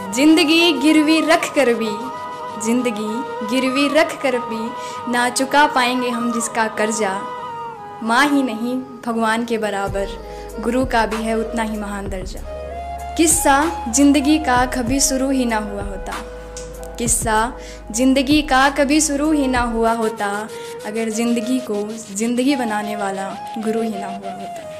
जिंदगी गिरवी रख कर भी, जिंदगी गिरवी रख कर भी ना चुका पाएंगे हम जिसका कर्जा। माँ ही नहीं भगवान के बराबर, गुरु का भी है उतना ही महान दर्जा। किस्सा जिंदगी का कभी शुरू ही ना हुआ होता, किस्सा जिंदगी का कभी शुरू ही ना हुआ होता, अगर जिंदगी को जिंदगी बनाने वाला गुरु ही ना हुआ होता।